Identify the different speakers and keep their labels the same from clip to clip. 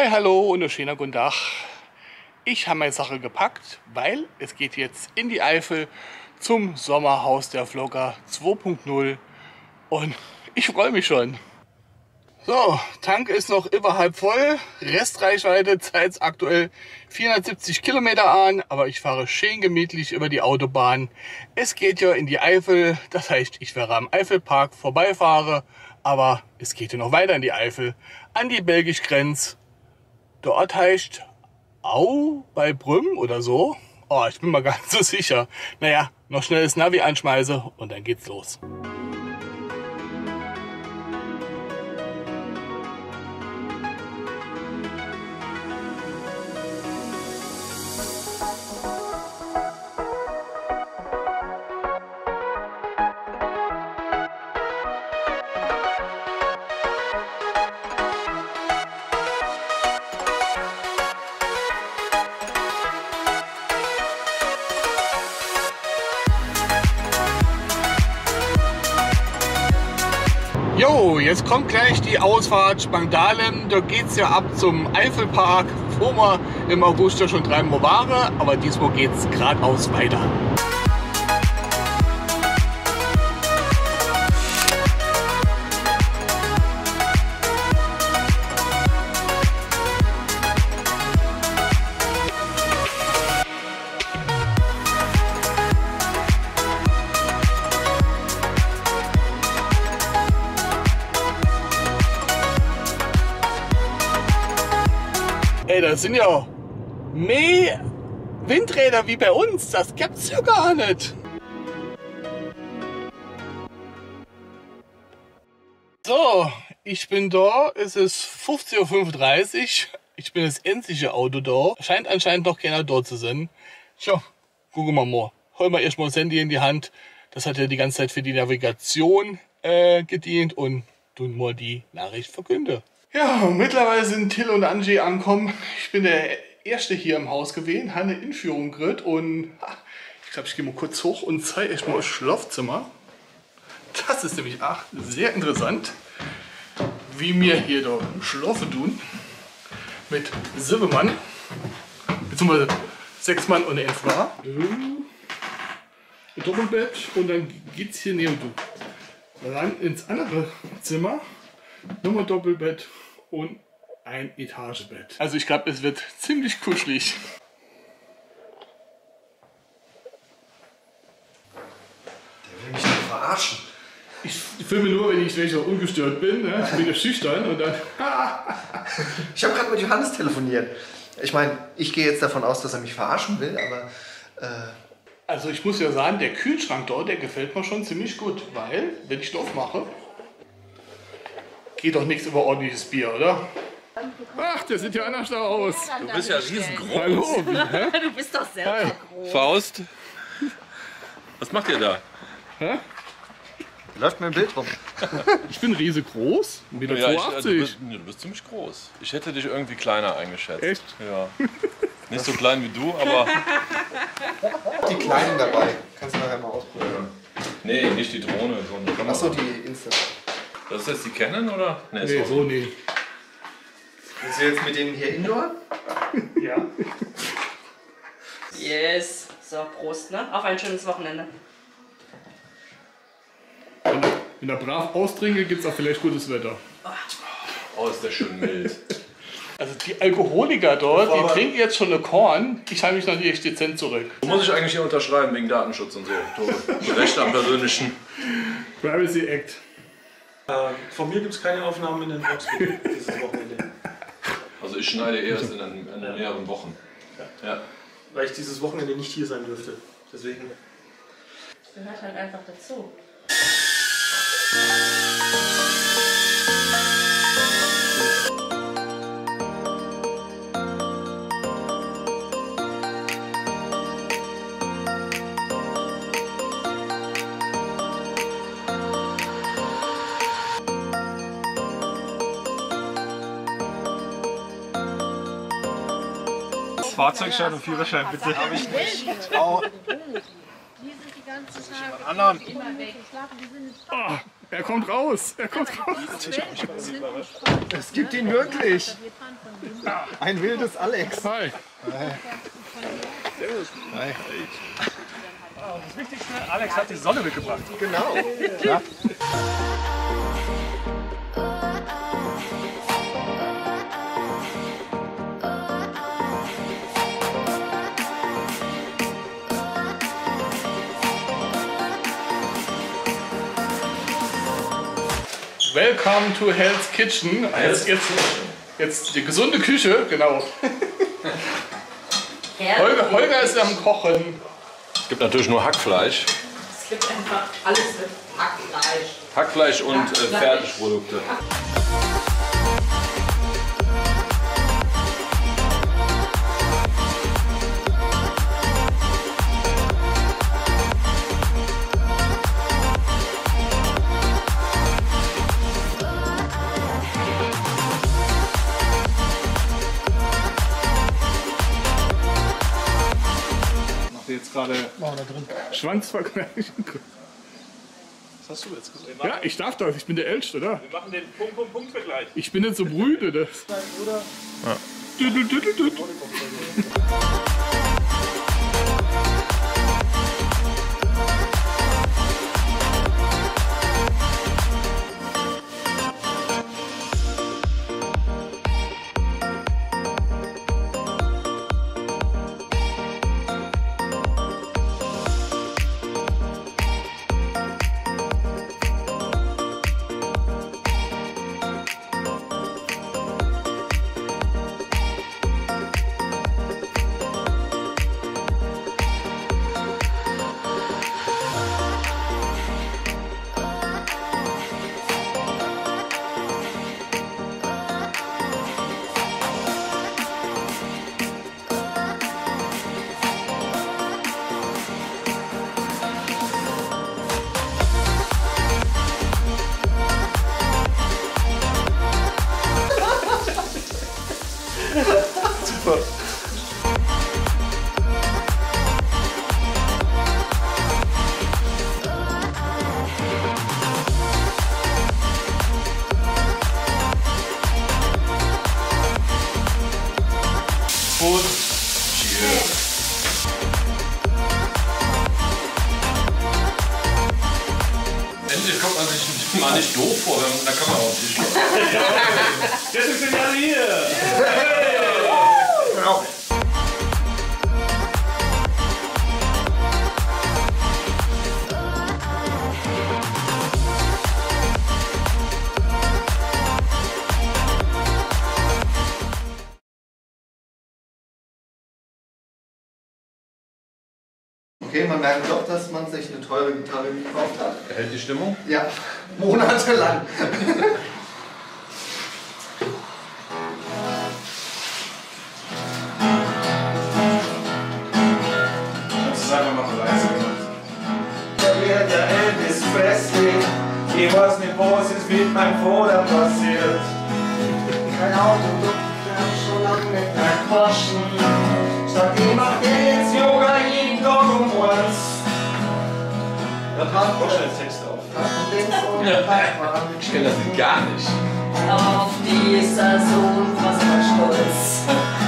Speaker 1: Hi, hallo und einen schönen guten Tag. Ich habe meine Sache gepackt, weil es geht jetzt in die Eifel zum Sommerhaus der Vlogger 2.0 und ich freue mich schon. So, Tank ist noch immer halb voll, Restreichweite zeigt aktuell 470 Kilometer an, aber ich fahre schön gemütlich über die Autobahn. Es geht ja in die Eifel, das heißt, ich werde am Eifelpark vorbeifahre, aber es geht ja noch weiter in die Eifel, an die belgische Grenze. Der Ort heißt Au bei Brüm oder so. Oh, ich bin mal gar nicht so sicher. Naja, noch schnell das Navi anschmeiße und dann geht's los. Jo, jetzt kommt gleich die Ausfahrt Spangdahlem. Da geht es ja ab zum Eifelpark, wo wir im August ja schon dreimal waren, aber diesmal geht es geradeaus weiter. Ey, das sind ja mehr Windräder wie bei uns. Das gibt's ja gar nicht. So, ich bin da. Es ist 15:35 Uhr. Ich bin das einzige Auto da. Scheint anscheinend noch keiner da zu sein. Tja, gucken wir mal. Holen wir erstmal das Handy in die Hand. Das hat ja die ganze Zeit für die Navigation gedient und tun mal die Nachricht verkünden. Ja, mittlerweile sind Till und Angie angekommen. Ich bin der Erste hier im Haus gewesen, habe eine Inführung gekriegt und ich glaube, ich gehe mal kurz hoch und zeige euch mal das Schlafzimmer. Das ist nämlich auch sehr interessant, wie wir hier da schlafen tun. Mit 7 Mann, beziehungsweise 6 Mann und eine Frau. Ein Doppelbett und dann geht es hier neben du. Dann ins andere Zimmer, nochmal Doppelbett und ein Etagebett. Also ich glaube, es wird ziemlich kuschelig.
Speaker 2: Der will mich doch verarschen.
Speaker 1: Ich filme nur, wenn ich welcher ungestört bin. Ne? Ich bin ja schüchtern und dann...
Speaker 2: Ich habe gerade mit Johannes telefoniert. Ich meine, ich gehe jetzt davon aus, dass er mich verarschen will, aber...
Speaker 1: Also ich muss ja sagen, der Kühlschrank dort, der gefällt mir schon ziemlich gut. Weil, wenn ich ihn aufmache, geht doch nichts über ordentliches Bier, oder? Ach, der sieht ja anders da aus.
Speaker 3: Du bist ja riesengroß.
Speaker 1: Hallo, hä?
Speaker 4: Du bist doch selber groß.
Speaker 3: Faust, was macht ihr da?
Speaker 1: Hä?
Speaker 2: Läuft mir ein Bild rum.
Speaker 1: Ich bin riesengroß, 1,82 Meter.
Speaker 3: Du bist ziemlich groß. Ich hätte dich irgendwie kleiner eingeschätzt.
Speaker 1: Echt?
Speaker 3: Ja. Nicht so klein wie du, aber...
Speaker 2: Die Kleinen dabei. Kannst du nachher mal ausprobieren.
Speaker 3: Nee, nicht die Drohne. So
Speaker 2: Achso, die Insta.
Speaker 3: Das ist jetzt die Canon, oder?
Speaker 1: Nee, so nee.
Speaker 2: Bist du jetzt mit denen hier indoor?
Speaker 1: Ja.
Speaker 4: Yes. So, Prost, ne? Auf ein schönes Wochenende.
Speaker 1: Wenn er brav austrinke, gibt es auch vielleicht gutes Wetter.
Speaker 3: Oh, ist der schön mild.
Speaker 1: Also die Alkoholiker dort, die trinken jetzt schon eine Korn. Ich halte mich noch nicht echt dezent zurück.
Speaker 3: Muss ich eigentlich hier unterschreiben wegen Datenschutz und so? Tobe. Rechte am persönlichen.
Speaker 1: Privacy Act.
Speaker 5: Von mir gibt es keine Aufnahmen in den Vlogs dieses Wochenende.
Speaker 3: Also ich schneide erst in mehreren Wochen. Ja.
Speaker 5: Weil ich dieses Wochenende nicht hier sein dürfte. Deswegen.
Speaker 4: Das gehört halt einfach dazu.
Speaker 5: Fahrzeugschein und Führerschein bitte.
Speaker 2: Habe ich nicht. Oh.
Speaker 5: Anderen.
Speaker 1: Oh, er kommt raus. Er kommt raus.
Speaker 2: Es gibt ihn wirklich. Ein wildes Alex.
Speaker 1: Hi.
Speaker 2: Hi.
Speaker 5: Das Wichtigste, Alex hat die Sonne mitgebracht.
Speaker 2: Genau. Ja.
Speaker 1: Welcome to Hell's Kitchen. Jetzt die gesunde Küche, genau. Holger ist am Kochen.
Speaker 3: Es gibt natürlich nur Hackfleisch.
Speaker 4: Es gibt einfach alles mit Hackfleisch.
Speaker 3: Hackfleisch und Fertigprodukte.
Speaker 5: Jetzt gerade.
Speaker 1: Schwanzvergleich.
Speaker 5: Was hast du jetzt gesagt?
Speaker 1: Ja, ich darf das, ich bin der Älteste, oder?
Speaker 5: Wir machen den Punkt-Punkt-Punkt-Vergleich.
Speaker 1: Ich bin nicht so brüde, das.
Speaker 5: Oder?
Speaker 1: Düdel. Und
Speaker 3: Endlich kommt man sich mal nicht doof vor, wenn man in der Kamera auf sich schaut.
Speaker 5: Deswegen sind wir alle hier!
Speaker 2: Genau. Okay, man merkt doch, dass man sich eine teure Gitarre gekauft hat.
Speaker 3: Erhält die Stimmung?
Speaker 2: Ja, monatelang.
Speaker 5: Kannst du sagen, wir machen Reise gemacht.
Speaker 6: Der Elvis Presley, he was ne Horses mit meinem Vater passiert.
Speaker 2: Kein Auto, schon lange nicht mehr
Speaker 6: Waschen, stattdem macht er jetzt Yoga jeden Tag uns. Da hat auch schon Text auf.
Speaker 3: Ich kenne das gar nicht.
Speaker 4: Auf dieser Sohn was war stolz.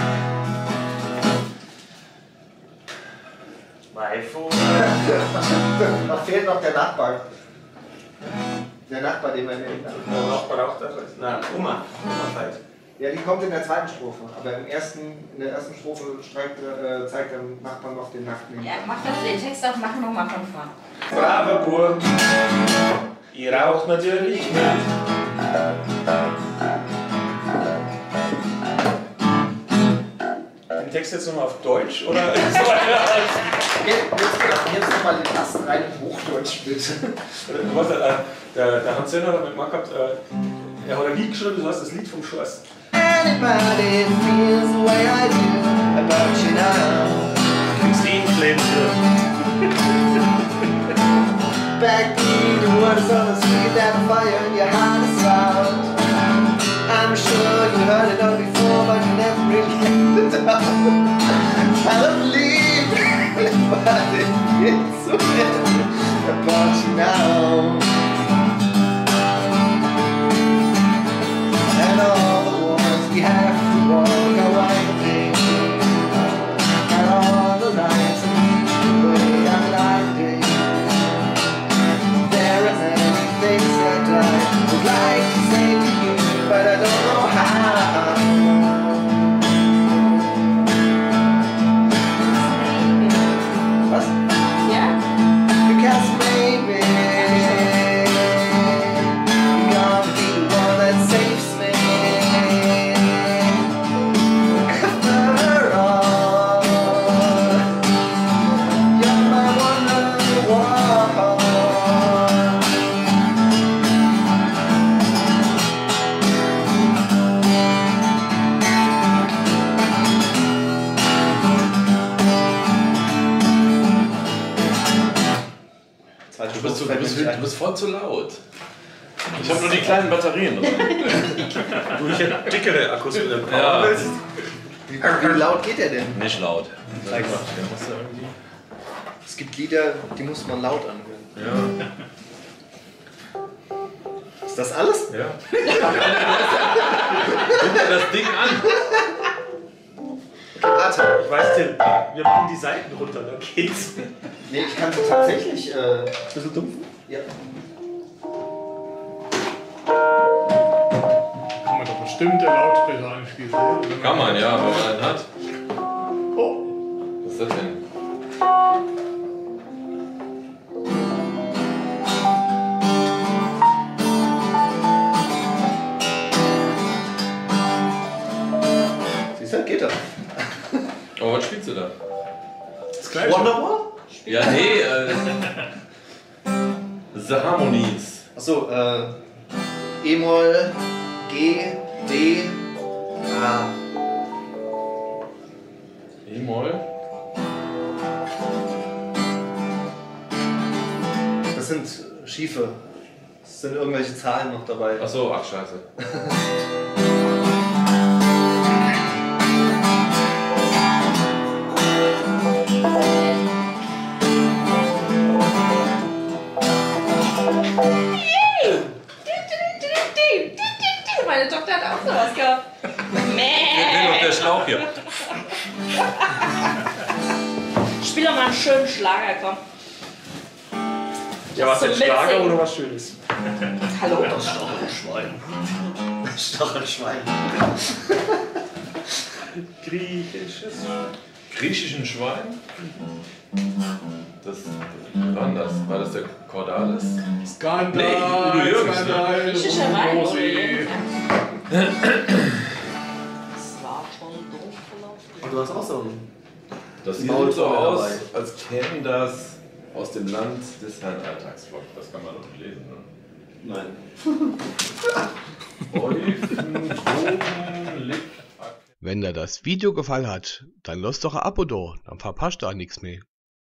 Speaker 6: Mein Vater.
Speaker 2: Da fehlt noch der Nachbar. Der Nachbar, den wir nennen.
Speaker 6: Der Nachbar auch da? Nein, Oma fällt.
Speaker 2: Ja, die kommt in der zweiten Strophe. Aber in der ersten Strophe zeigt der Nachbar noch den nackten.
Speaker 4: Ja, mach das den Text auf, machen wir mal von vorn.
Speaker 6: Braver Burg, ihr raucht natürlich mit. Den Text jetzt nochmal auf Deutsch oder?
Speaker 2: Jetzt nochmal den Tasten rein in Hochdeutsch, bitte.
Speaker 6: Der Hans Zellner hat mit Marc gehabt, er hat ein Lied geschrieben, das heißt das Lied vom Schloss.
Speaker 2: Anybody feels the way I do about you now.
Speaker 6: Christine Flinte.
Speaker 2: Backbeat, the words on the street that fire in your heart is out. I'm sure you heard it all before, but you never really get it out. I don't believe anybody feels the way about you now. And all the wars we have to war.
Speaker 3: Du bist voll zu laut. Ich habe nur die kleinen Batterien drin.
Speaker 5: Du, ich hätte dickere Akkus mit dem
Speaker 3: Ja.
Speaker 2: Wie laut geht der denn?
Speaker 3: Nicht laut.
Speaker 5: Zeig mal. Der muss da irgendwie.
Speaker 2: Es gibt Lieder, die muss man laut anhören.
Speaker 5: Ja.
Speaker 2: Ist das alles?
Speaker 5: Ja.
Speaker 3: Guck dir das Ding an.
Speaker 2: Warte.
Speaker 5: Ich weiß, Tim, wir machen die Seiten runter, dann geht's.
Speaker 2: Nee, ich kann tatsächlich ein bisschen dumpf. Ja.
Speaker 1: Kann man doch bestimmt der Lautsprecher anschließen.
Speaker 3: Kann man, ja, wenn man einen hat.
Speaker 1: Oh,
Speaker 3: Was ist das denn?
Speaker 2: Siehst du, geht das.
Speaker 3: Aber was spielst du da?
Speaker 1: das gleiche.
Speaker 2: Wonderwall?
Speaker 3: Ja, nee, The Harmonies.
Speaker 2: Achso, E-Moll, G, D, A.
Speaker 3: E-Moll.
Speaker 2: Das sind schiefe. Es sind irgendwelche Zahlen noch dabei.
Speaker 3: Achso, ach scheiße.
Speaker 4: Meine Tochter hat auch sowas gehabt.
Speaker 3: Wer noch der Schlauch hier?
Speaker 4: Spiel doch mal einen schönen Schlager, komm.
Speaker 5: Ja, was
Speaker 4: Zum
Speaker 5: denn Schlager
Speaker 4: Mitsingen.
Speaker 5: oder was Schönes?
Speaker 4: Hallo?
Speaker 2: Das Stachelschwein. Stachelschwein.
Speaker 5: Griechisches.
Speaker 3: Griechischen Schwein? Das war das? War das der Cordalis?
Speaker 1: Skandal,
Speaker 3: Nee, Udo Jürgens, ne?
Speaker 1: Skandal,
Speaker 4: Griechischer Wein, oder?
Speaker 1: Rosi.
Speaker 4: Das war schon doof gelaufen.
Speaker 2: Und du hast auch so einen.
Speaker 3: Das sieht
Speaker 2: Maul
Speaker 3: so
Speaker 2: voll
Speaker 3: aus,
Speaker 2: dabei.
Speaker 3: als käme das aus dem Land des Herrn Alltagsflock. Das kann man doch nicht lesen, ne?
Speaker 2: Nein.
Speaker 7: Wenn dir das Video gefallen hat, dann lass doch ein Abo da, dann verpasst du auch nichts mehr.